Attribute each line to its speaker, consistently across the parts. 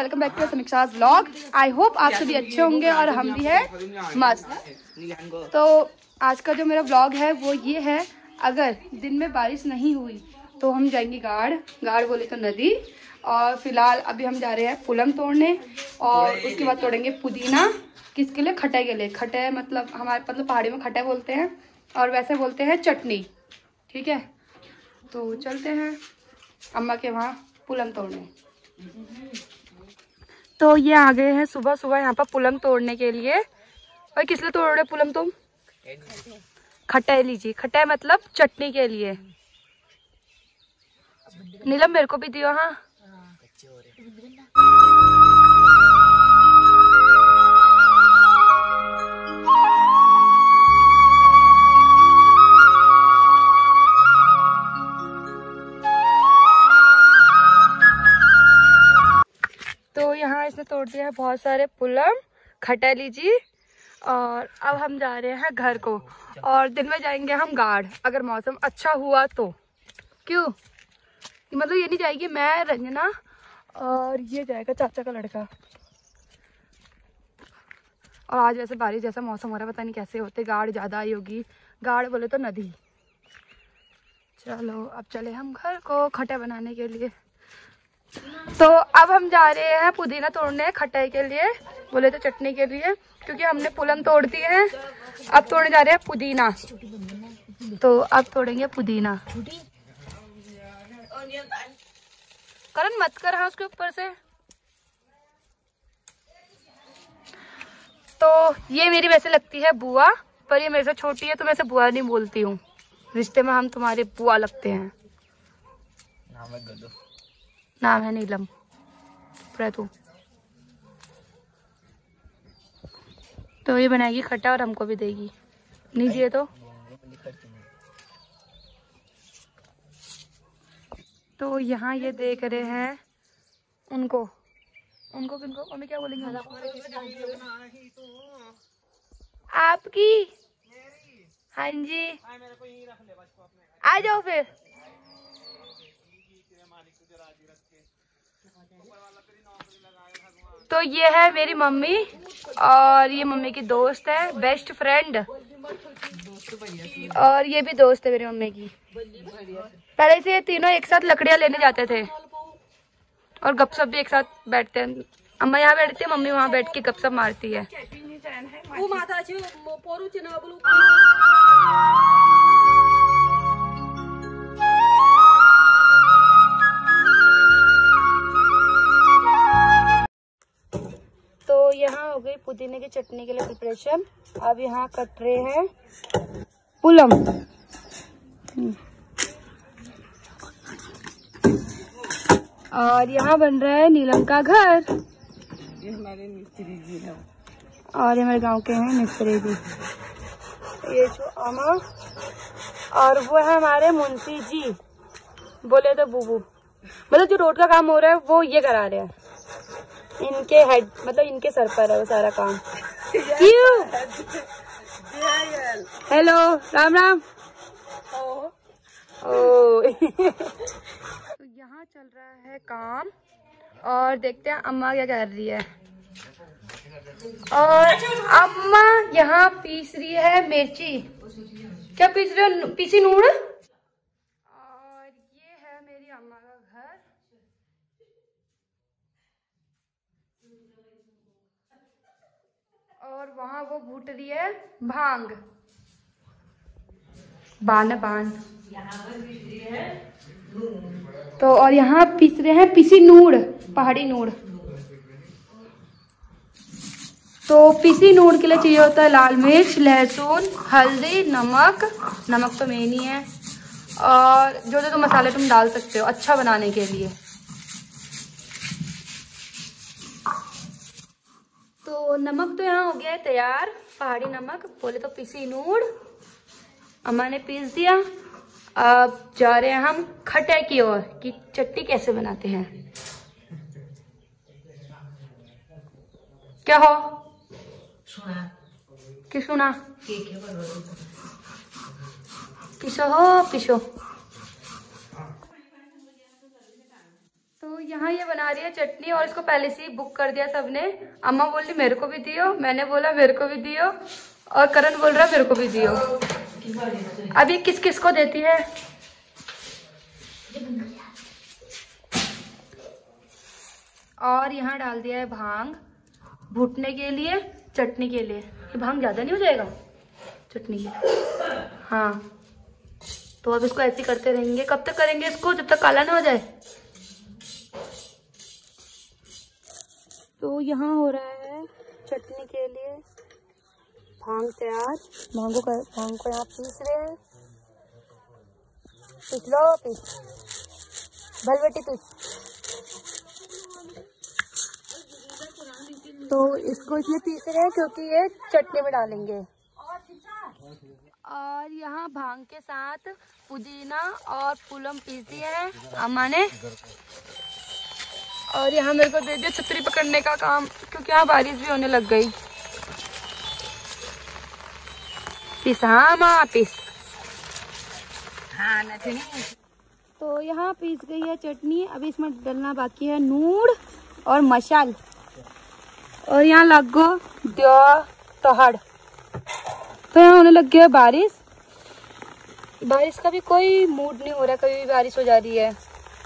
Speaker 1: Welcome back to समीक्षा's vlog. I hope आप सभी अच्छे होंगे और हम भी हैं मस्त। तो आज का जो मेरा व्लॉग है वो ये है, अगर दिन में बारिश नहीं हुई तो हम जाएंगे गाड़ बोले तो नदी। और फिलहाल अभी हम जा रहे हैं पुलम तोड़ने और उसके बाद तोड़ेंगे पुदीना। किसके लिए? खटाई के लिए। खटाई मतलब हमारे पहाड़ी में खटाई बोलते हैं और वैसे बोलते हैं चटनी। ठीक है, तो चलते हैं अम्मा के वहाँ पुलम तोड़ने। तो ये आ गए हैं सुबह सुबह यहाँ पर पुलम तोड़ने के लिए। और किस लिए तोड़ रहे पुलम तुम? खटाई लीजिए। खटाई मतलब चटनी के लिए। नीलम मेरे को भी दियो। हाँ, तो यहाँ इसने तोड़ दिया है बहुत सारे पुलम। खटाई लीजिए। और अब हम जा रहे हैं घर को और दिन में जाएंगे हम गाड़, अगर मौसम अच्छा हुआ तो। क्यों? मतलब ये नहीं जाएगी मैं, रंजना और ये जाएगा चाचा का लड़का। और आज वैसे बारिश जैसा मौसम हो रहा है, पता नहीं कैसे होते। गाड़ ज़्यादा आई होगी। गाड़ बोले तो नदी। चलो अब चले हम घर को खटाई बनाने के लिए। तो अब हम जा रहे हैं पुदीना तोड़ने खटाई के लिए, बोले तो चटनी के लिए, क्योंकि हमने पुलम तोड़ दी है। अब तोड़ने जा रहे हैं पुदीना। तो अब तोड़ेंगे पुदीना। करण मत कर हाँ उसके ऊपर से। तो ये मेरी वैसे लगती है बुआ, पर ये मेरे से छोटी है तो मैं इसे बुआ नहीं बोलती हूँ। रिश्ते में हम तुम्हारे बुआ लगते हैं। नाम है नीलम। तू तो ये बनाएगी खट्टा और हमको भी देगी। नहीं दिए तो यहाँ ये देख रहे हैं उनको किनको मम्मी क्या बोलेंगे? आपकी? हाँ जी, आ जाओ फिर। तो ये है मेरी मम्मी और ये मम्मी की दोस्त है, बेस्ट फ्रेंड। और ये भी दोस्त है मेरी मम्मी की। पहले से ये तीनों एक साथ लकड़ियां लेने जाते थे और गपशप भी एक साथ बैठते हैं। अम्मा यहाँ बैठती है, मम्मी वहाँ बैठ के गपशप मारती है। तो यहाँ हो गई पुदीने की चटनी के लिए प्रिपरेशन। अब यहाँ कट रहे हैं पुलम। और यहाँ बन रहा है नीलम का घर। ये हमारे मिस्त्री जी हैं और ये हमारे गांव के हैं मिस्त्री जी। ये जो अमा और वो है हमारे मुंशी जी, बोले तो बूबू। मतलब जो रोड का काम हो रहा है वो ये करा रहे हैं। इनके हेड मतलब इनके सर पर है वो सारा काम। क्यों? हेलो, राम राम। ओ तो यहाँ चल रहा है काम और देखते हैं अम्मा क्या कर रही है। और अम्मा यहाँ पीस रही है मिर्ची। क्या पीस रही हो? पीसी नूड़। और ये है मेरी अम्मा का घर। और वहाँ वो भूट रही है भांग। बान तो और यहाँ पीस रहे हैं पीसी नूड़, पहाड़ी नूड़। तो पीसी नूड़ के लिए चाहिए होता है लाल मिर्च, लहसुन, हल्दी, नमक। नमक तो मेन ही है। और जो जो मसाले तुम डाल सकते हो अच्छा बनाने के लिए। तो नमक तो यहाँ हो गया है तैयार, पहाड़ी नमक बोले तो पीसी नूड़। अम्मा ने पीस दिया। अब जा रहे हैं हम खटाई की ओर कि चटनी कैसे बनाते हैं। क्या हो सुना? कि सुना? पिसो हो पिसो। तो यहाँ ये बना रही है चटनी और इसको पहले से ही बुक कर दिया सबने। अम्मा बोल रही मेरे को भी दियो, मैंने बोला मेरे को भी दियो, और करण बोल रहा मेरे को भी दियो। अभी किस किस को देती है? और यहाँ डाल दिया है भांग भुटने के लिए, चटनी के लिए। ये भांग ज्यादा नहीं हो जाएगा चटनी के? हाँ, तो अब इसको ऐसे करते रहेंगे। कब तक करेंगे इसको? जब तक काला ना हो जाए। तो यहाँ हो रहा है चटनी के लिए भांग तैयार। भांग को यहाँ पीस रहे हैं। पीस लो, पीस भल बेटी पीस। तो इसको इसलिए पीस रहे हैं क्योंकि ये चटनी में डालेंगे। और यहाँ भांग के साथ पुदीना और फूलम पीस दिए हैं अम्मा ने। और यहाँ मेरे को दे दिया छतरी पकड़ने का काम, क्योंकि यहाँ बारिश भी होने लग गई। पीस, हाँ माँ पीस। हाँ नहीं। तो यहाँ पीस गई है चटनी। अभी इसमें डालना बाकी है नून और मसाल। और यहाँ लगो दो तोहड़। तो यहाँ होने लग गया बारिश। बारिश का भी कोई मूड नहीं हो रहा, कभी भी बारिश हो जा रही है।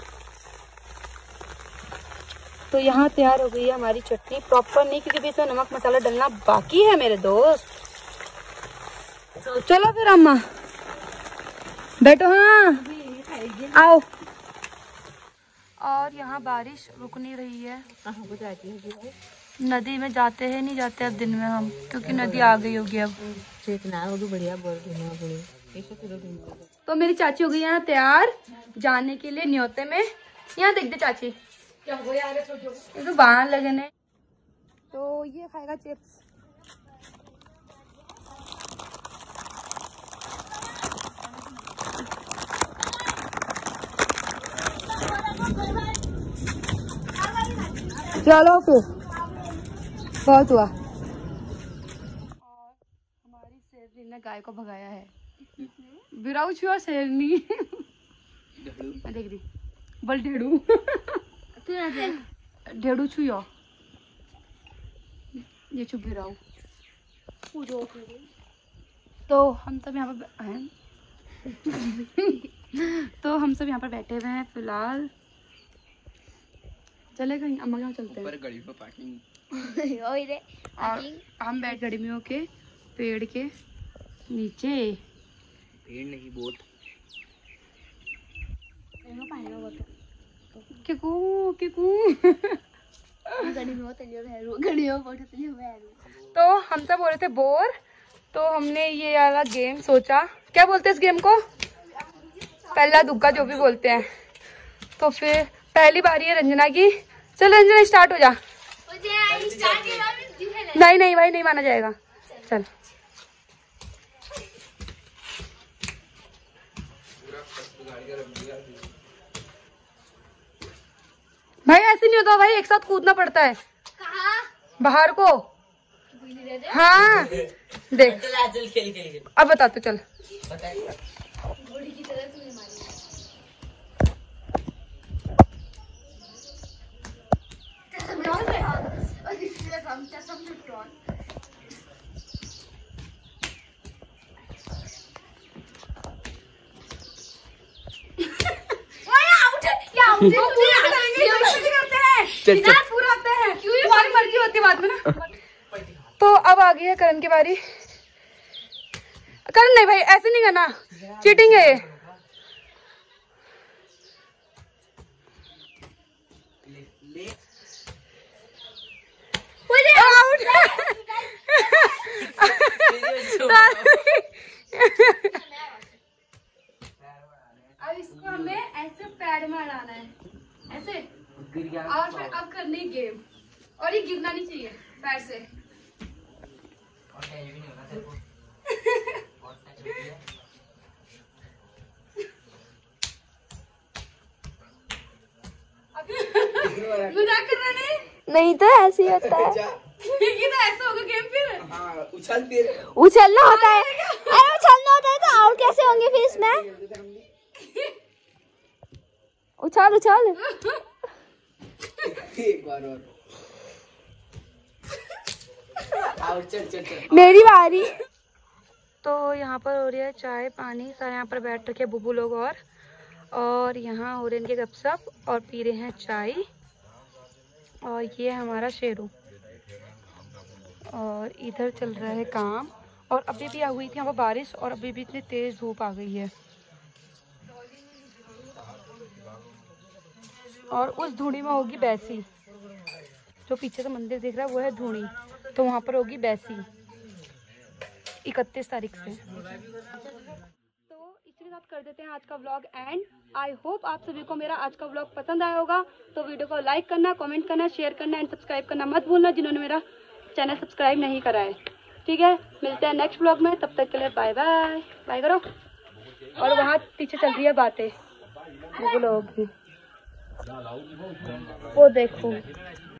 Speaker 1: तो यहाँ तैयार हो गई है हमारी चटनी। प्रॉपर नहीं, क्योंकि इसमें नमक मसाला डालना बाकी है मेरे दोस्त। चलो फिर अम्मा बैठो, हाँ आओ। और यहाँ बारिश रुक नहीं रही है। नदी में जाते हैं नहीं जाते अब दिन में हम, क्योंकि नदी आ गई होगी अब। तो मेरी चाची हो गई यहाँ तैयार जाने के लिए न्योते में। यहाँ देख दे चाची, ये तो बाहर लगने। तो ये खाएगा चिप्स। चलो फिर, बहुत हुआ। और हमारी शेरनी ने गाय को भगाया है। बिराऊ छुआ शेरनी। देख दी बल ढेड़ू ढेड़ू छुयो ये छुप बिराऊ। तो हम सब यहाँ पर हैं। तो हम सब यहाँ पर बैठे हुए हैं फिलहाल। चले कहीं अम्मा यहाँ चलते हैं। और हम बैठ गर्मियों के पेड़ के नीचे।
Speaker 2: पेड़ नहीं बोट।
Speaker 1: तो हम सब बोल रहे थे बोर, तो हमने ये वाला गेम सोचा। क्या बोलते हैं इस गेम को? पहला दुग्गा जो भी बोलते हैं। तो फिर पहली बारी है रंजना की। चल रंजना स्टार्ट हो जा। नहीं नहीं भाई नहीं माना जाएगा। चल भाई ऐसे नहीं होता भाई, एक साथ कूदना पड़ता है। कहाँ? बाहर को। हाँ देख अब बता तो चल। पूरा होता है, तुम्हारी मर्जी होती है बाद में ना। तो अब आ गई है करण की बारी। करण नहीं भाई ऐसे नहीं करना, चीटिंग है ये। अब इसको हमें ऐसे पैर में अड़ाना है, ऐसे। और फिर अब करनी गेम, और ये गिरना नहीं चाहिए पैर से। मजाक कर रहा नहीं तो ऐसे ही होता है। ये तो ऐसा होगा गेम फिर। हाँ, उछलना होता है। अरे उछलना होता है तो आउट कैसे होंगे फिर इसमें? उछाल उछाल।
Speaker 2: एक बार और चल
Speaker 1: मेरी बारी। तो यहाँ पर हो रही है चाय पानी, सारे यहाँ पर बैठ रखे बुबू लोग और यहाँ हो रहे इनके गपशप और पी रहे हैं चाय। और ये है हमारा शेरू और इधर चल रहा है काम। और अभी भी आ हुई थी यहाँ पर बारिश और अभी भी इतनी तेज धूप आ गई है। और उस धूणी में होगी बैसी, जो पीछे से मंदिर दिख रहा है वो है धूणी, तो वहाँ पर होगी बैसी 31 तारीख से। तो इसके साथ कर देते हैं आज का व्लॉग एंड। आई होप आप सभी को मेरा आज का व्लॉग पसंद आया होगा। तो वीडियो को लाइक करना, कमेंट करना, शेयर करना एंड सब्सक्राइब करना मत भूलना जिन्होंने मेरा चैनल सब्सक्राइब नहीं करा है। ठीक है, मिलते हैं नेक्स्ट व्लॉग में, तब तक के लिए बाय बाय। बाय करो। और वहाँ पीछे चल रही है बातें वो लोग की, वो देखो।